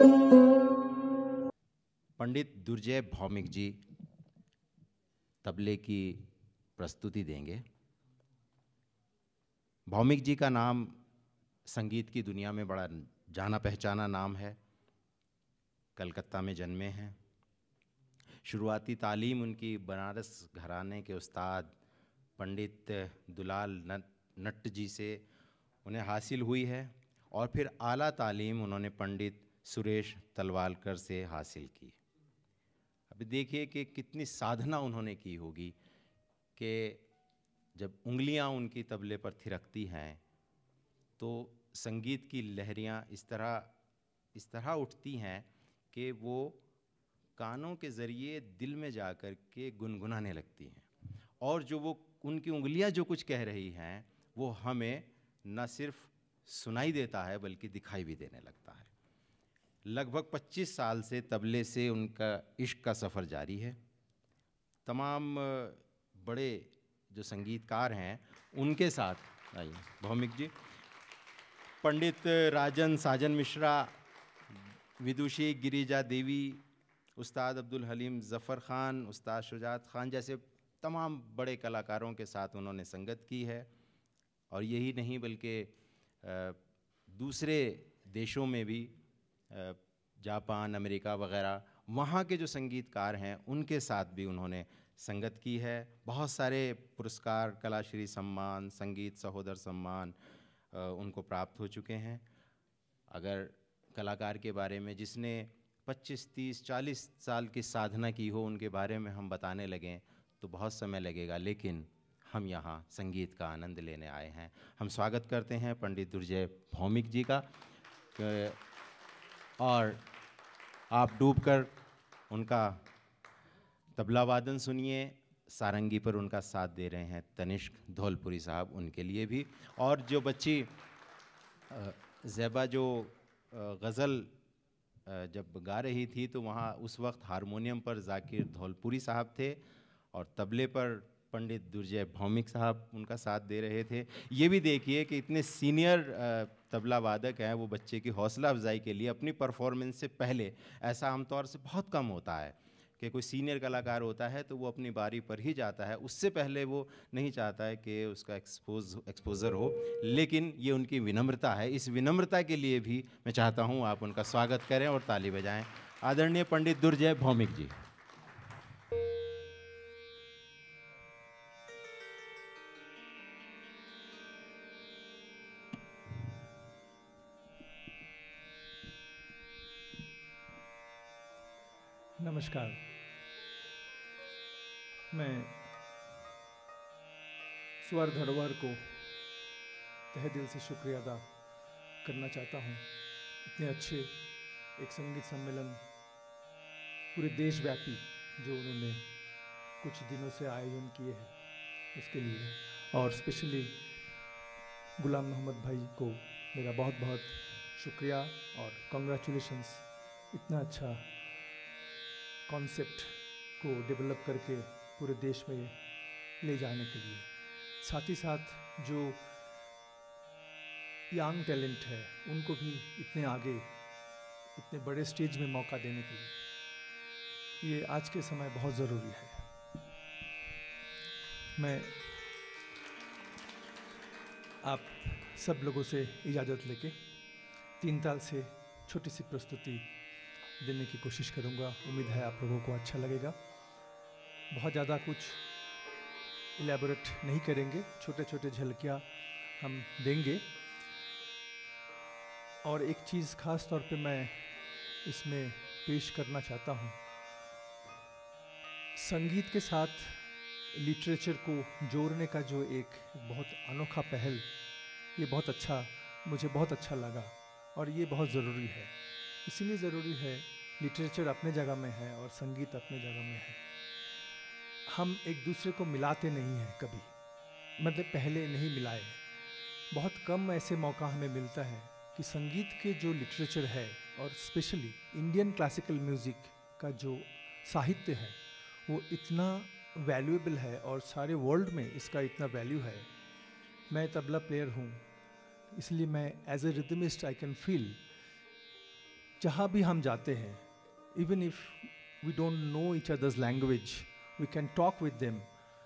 पंडित दुर्जय भौमिक जी तबले की प्रस्तुति देंगे। भौमिक जी का नाम संगीत की दुनिया में बड़ा जाना पहचाना नाम है। कलकत्ता में जन्मे हैं। शुरुआती तालीम उनकी बनारस घराने के उस्ताद पंडित दुलाल नट्ट जी से उन्हें हासिल हुई है और फिर आला तालीम उन्होंने पंडित सुरेश तलवालकर से हासिल की। अभी देखिए कि कितनी साधना उन्होंने की होगी कि जब उंगलियां उनकी तबले पर थिरकती हैं तो संगीत की लहरियां इस तरह उठती हैं कि वो कानों के ज़रिए दिल में जाकर के गुनगुनाने लगती हैं और जो वो उनकी उंगलियां जो कुछ कह रही हैं वो हमें न सिर्फ सुनाई देता है बल्कि दिखाई भी देने लगता है। लगभग 25 साल से तबले से उनका इश्क का सफ़र जारी है। तमाम बड़े जो संगीतकार हैं उनके साथ आइए भौमिक जी, पंडित राजन साजन मिश्रा, विदुषी गिरिजा देवी, उस्ताद अब्दुल हलीम ज़फ़र ख़ान, उस्ताद शुजात ख़ान जैसे तमाम बड़े कलाकारों के साथ उन्होंने संगत की है। और यही नहीं बल्कि दूसरे देशों में भी, जापान, अमेरिका वग़ैरह, वहाँ के जो संगीतकार हैं उनके साथ भी उन्होंने संगत की है। बहुत सारे पुरस्कार, कलाश्री सम्मान, संगीत सहोदर सम्मान उनको प्राप्त हो चुके हैं। अगर कलाकार के बारे में जिसने 25, 30, 40 साल की साधना की हो उनके बारे में हम बताने लगें तो बहुत समय लगेगा, लेकिन हम यहाँ संगीत का आनंद लेने आए हैं। हम स्वागत करते हैं पंडित दुर्जय भौमिक जी का और आप डूबकर उनका तबला वादन सुनिए। सारंगी पर उनका साथ दे रहे हैं तनिष्क धौलपुरी साहब, उनके लिए भी। और जो बच्ची ज़ैबा जो गज़ल जब गा रही थी तो वहाँ उस वक्त हारमोनियम पर ज़ाकिर धौलपुरी साहब थे और तबले पर पंडित दुर्जय भौमिक साहब उनका साथ दे रहे थे। ये भी देखिए कि इतने सीनियर तबला वादक हैं, वो बच्चे की हौसला अफजाई के लिए अपनी परफॉर्मेंस से पहले, ऐसा आमतौर से बहुत कम होता है कि कोई सीनियर कलाकार होता है तो वो अपनी बारी पर ही जाता है, उससे पहले वो नहीं चाहता है कि उसका एक्सपोज़र हो। लेकिन ये उनकी विनम्रता है। इस विनम्रता के लिए भी मैं चाहता हूँ आप उनका स्वागत करें और ताली बजाएं। आदरणीय पंडित दुर्जय भौमिक जी। नमस्कार। मैं स्वर धरोहर को तहे दिल से शुक्रिया अदा करना चाहता हूँ। इतने अच्छे एक संगीत सम्मेलन पूरे देशव्यापी जो उन्होंने कुछ दिनों से आयोजन किए हैं उसके लिए, और स्पेशली गुलाम मोहम्मद भाई को मेरा बहुत बहुत शुक्रिया और कॉन्ग्रेचुलेशंस इतना अच्छा कॉन्सेप्ट को डेवलप करके पूरे देश में ले जाने के लिए। साथ ही साथ जो यंग टैलेंट है उनको भी इतने आगे, इतने बड़े स्टेज में मौका देने के लिए, ये आज के समय बहुत ज़रूरी है। मैं आप सब लोगों से इजाज़त लेके 3 ताल से छोटी सी प्रस्तुति देने की कोशिश करूंगा। उम्मीद है आप लोगों को अच्छा लगेगा। बहुत ज़्यादा कुछ इलेबोरेट नहीं करेंगे, छोटे छोटे झलकियाँ हम देंगे। और एक चीज़ ख़ास तौर पे मैं इसमें पेश करना चाहता हूँ, संगीत के साथ लिटरेचर को जोड़ने का जो एक बहुत अनोखा पहल, ये बहुत अच्छा, मुझे बहुत अच्छा लगा और ये बहुत ज़रूरी है। इसीलिए ज़रूरी है, लिटरेचर अपने जगह में है और संगीत अपने जगह में है। हम एक दूसरे को मिलाते नहीं हैं कभी, मतलब पहले नहीं मिलाए। बहुत कम ऐसे मौका हमें मिलता है कि संगीत के जो लिटरेचर है और स्पेशली इंडियन क्लासिकल म्यूज़िक का जो साहित्य है वो इतना वैल्यूएबल है और सारे वर्ल्ड में इसका इतना वैल्यू है। मैं तबला प्लेयर हूँ, इसलिए मैं as a rhythmist I can feel जहाँ भी हम जाते हैं, even if we don't know each others language, we can talk with them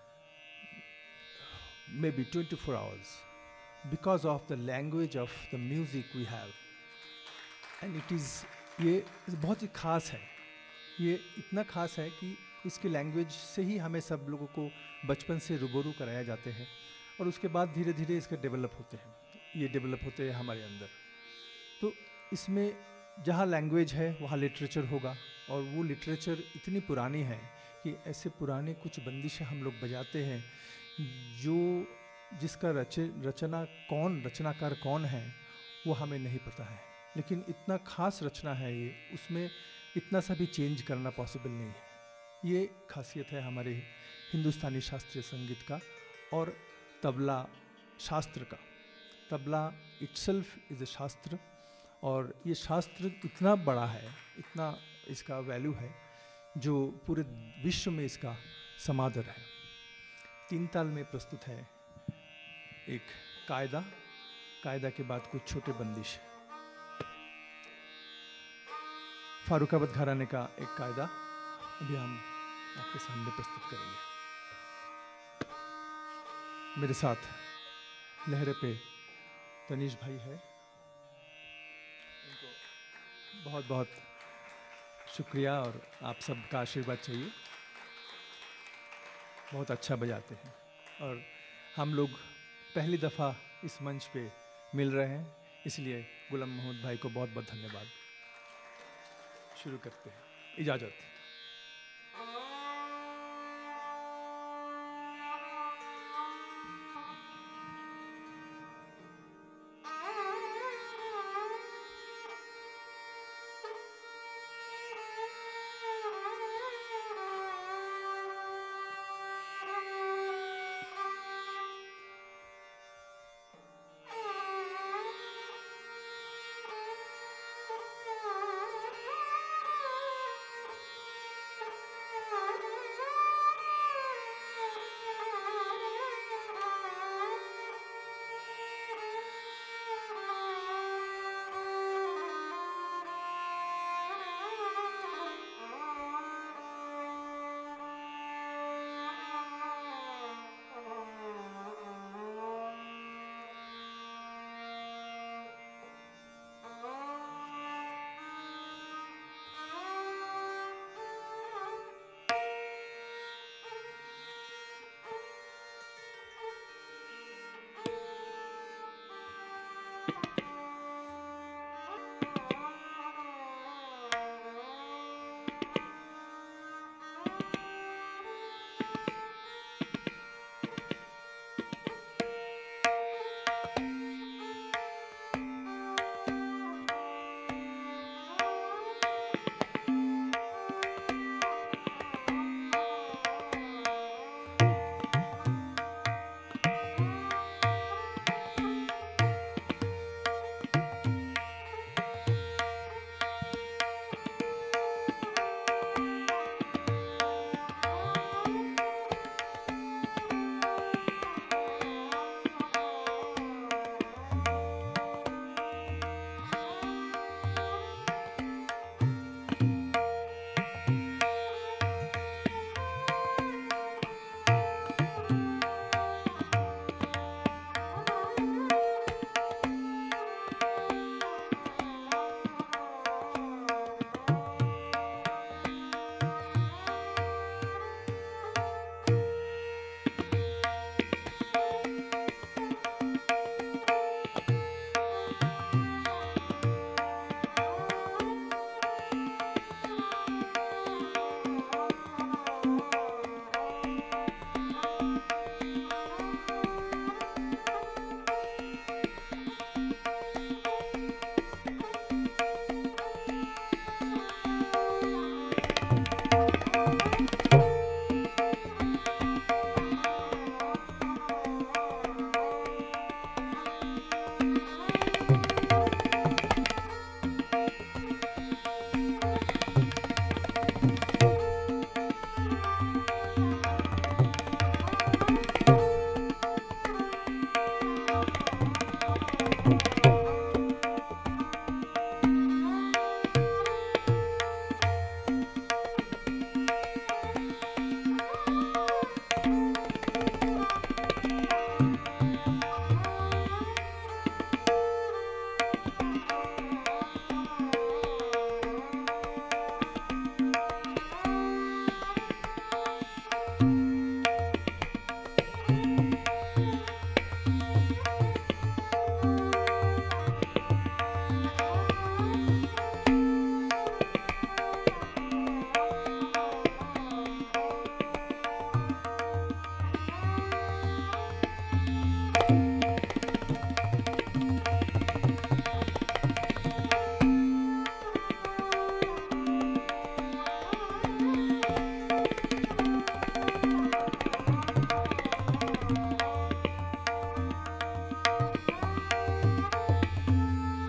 maybe 24 hours because of the language of the music we have. And it is, ये बहुत ही ख़ास है, ये इतना ख़ास है कि इसकी लैंग्वेज से ही हमें सब लोगों को बचपन से रूबरू कराया जाते हैं और उसके बाद धीरे धीरे इसके डेवलप होते हैं, ये डेवलप होते हैं हमारे अंदर। तो इसमें जहाँ लैंग्वेज है वहाँ लिटरेचर होगा, और वो लिटरेचर इतनी पुरानी है कि ऐसे पुराने कुछ बंदिशें हम लोग बजाते हैं जो जिसका रचनाकार कौन है वो हमें नहीं पता है, लेकिन इतना खास रचना है ये, उसमें इतना सा भी चेंज करना पॉसिबल नहीं है। ये खासियत है हमारे हिंदुस्तानी शास्त्रीय संगीत का और तबला शास्त्र का। तबला इटसेल्फ इज़ ए शास्त्र, और ये शास्त्र इतना बड़ा है, इतना इसका वैल्यू है जो पूरे विश्व में इसका समादर है। 3 ताल में प्रस्तुत है एक कायदा, कायदा के बाद कुछ छोटे बंदिश। फारुखाबाद घराने का एक कायदा अभी हम आपके सामने प्रस्तुत करेंगे। मेरे साथ लहरे पे तनीश भाई है, उनको बहुत बहुत शुक्रिया और आप सबका आशीर्वाद चाहिए। बहुत अच्छा बजाते हैं और हम लोग पहली दफ़ा इस मंच पे मिल रहे हैं, इसलिए गुलाम मोहम्मद भाई को बहुत बहुत धन्यवाद। शुरू करते हैं, इजाज़त।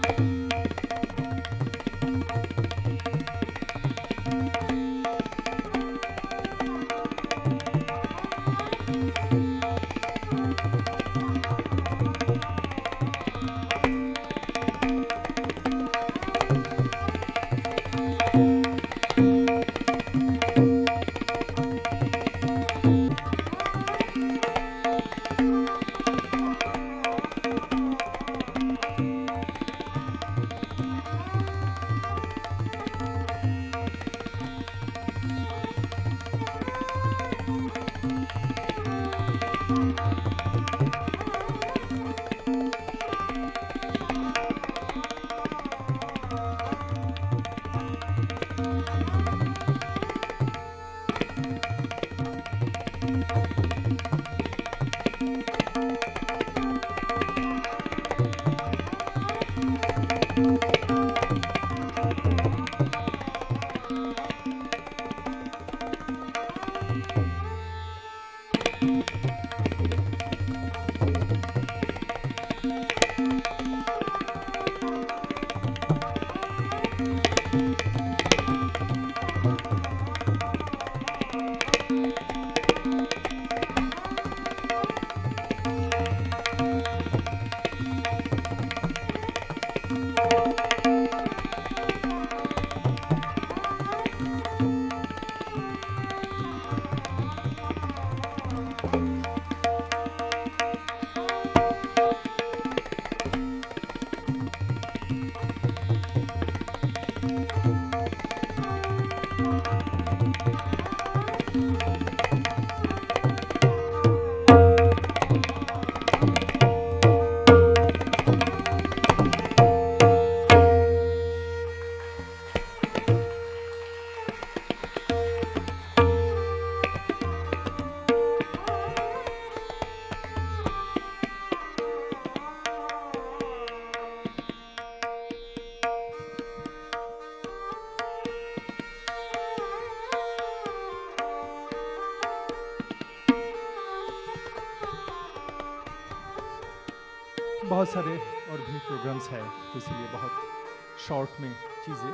बहुत सारे और भी प्रोग्राम्स हैं, तो इसलिए बहुत शॉर्ट में चीज़ें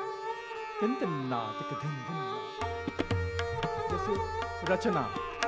जैसे रचना,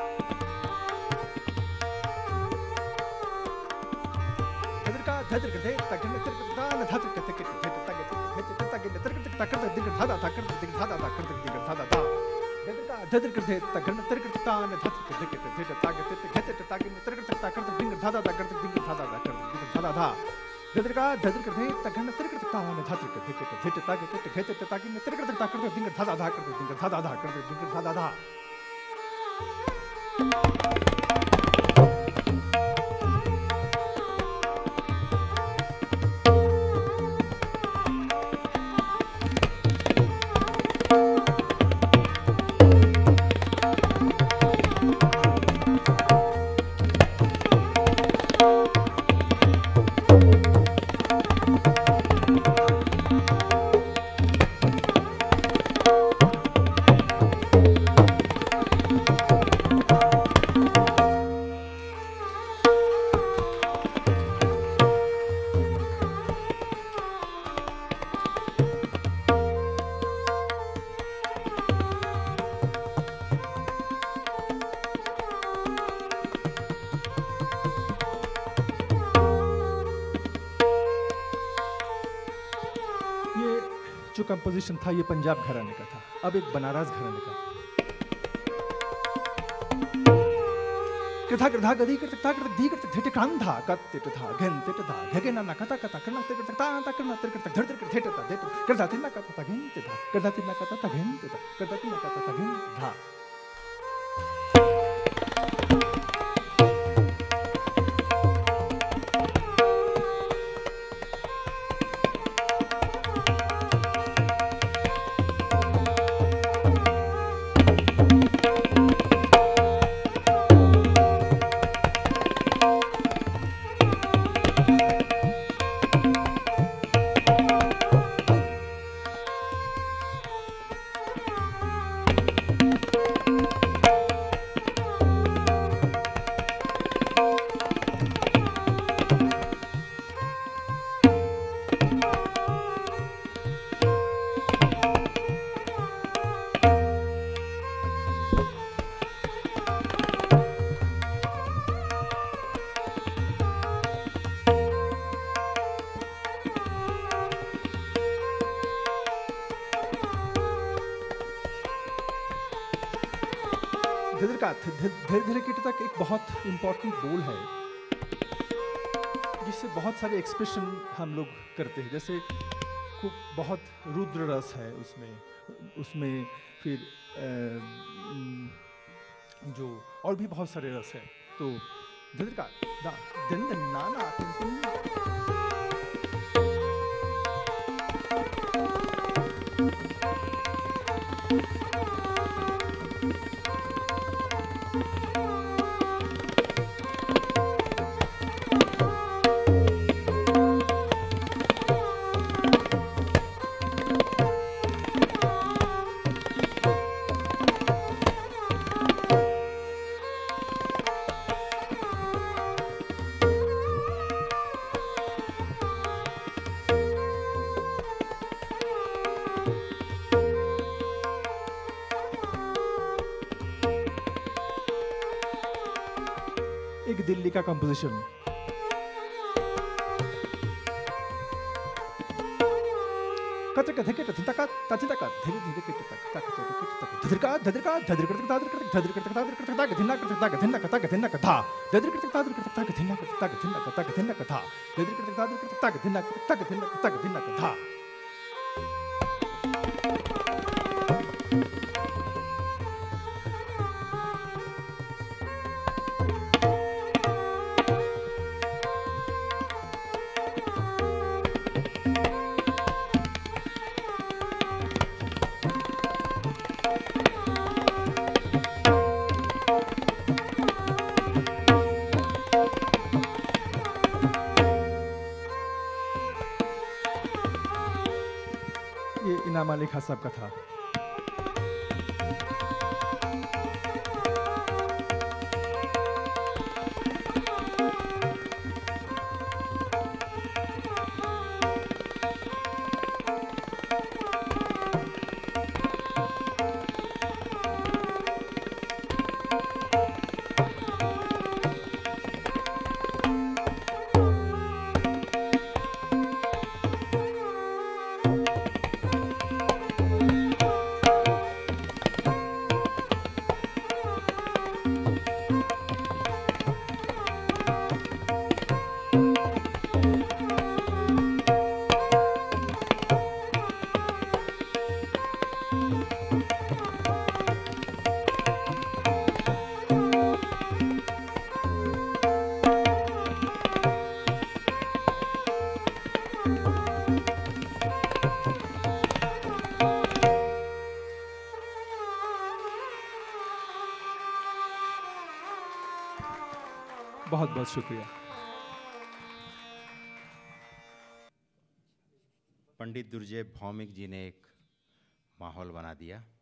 जो कंपोजिशन था ये पंजाब घराने का था, अब एक बनारस घराने का। कृथा कृथा गधी कृता कृत धी कृत धिट कांधा कत तिट था घन तिट था घगे ना कथा कथा करना तिट ता ता करना तिट कृत धड़ धड़ धिट ता धिट कृता तिना कथा ता घन तिट कृता तिना कथा ता घन तिट कृता तिना कथा ता घन था। धीरे धीरे के तक एक बहुत इम्पोर्टेंट बोल है जिससे बहुत सारे एक्सप्रेशन हम लोग करते हैं, जैसे खूब बहुत रुद्र रस है उसमें फिर जो और भी बहुत सारे रस है। तो धीरे का दा दिन नाना एक दिल्ली का कंपोजिशन। ये इनाम अली खान साहब का था। बहुत बहुत शुक्रिया। पंडित दुर्जय भौमिक जी ने एक माहौल बना दिया।